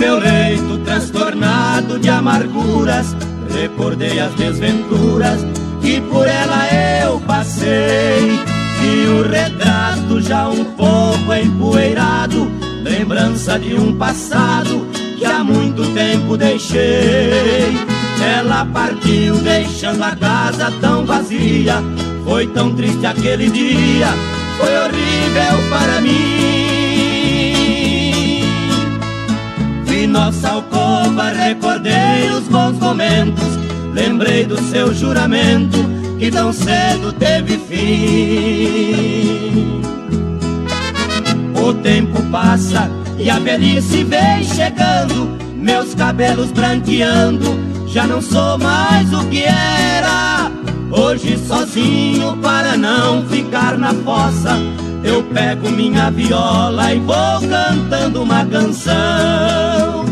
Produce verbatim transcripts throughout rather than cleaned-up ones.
meu leito transtornado de amarguras, recordei as desventuras que por ela eu passei. E o retrato já um pouco empoeirado, lembrança de um passado que há muito tempo deixei. Ela partiu deixando a casa tão vazia, foi tão triste aquele dia, foi horrível para mim. Vi nossa alcova, recordei os bons momentos, lembrei do seu juramento que tão cedo teve fim. O tempo passa e a velhice vem chegando, meus cabelos branqueando, já não sou mais o que era. Hoje sozinho para não ficar na fossa, eu pego minha viola e vou cantando uma canção.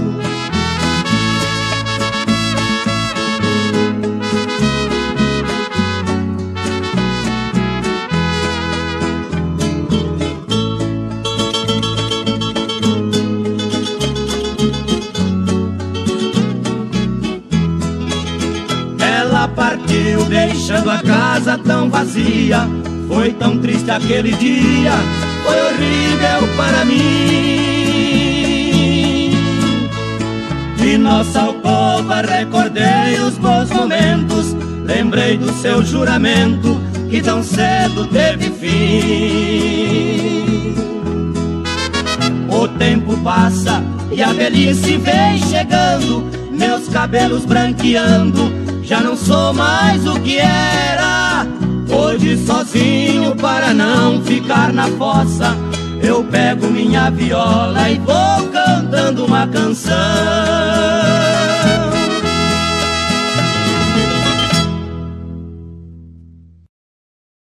Partiu deixando a casa tão vazia, foi tão triste aquele dia, foi horrível para mim. De nossa alcova recordei os bons momentos, lembrei do seu juramento que tão cedo teve fim. O tempo passa e a velhice vem chegando, meus cabelos branqueando, já não sou mais o que era. Hoje sozinho para não ficar na fossa, eu pego minha viola e vou cantando uma canção.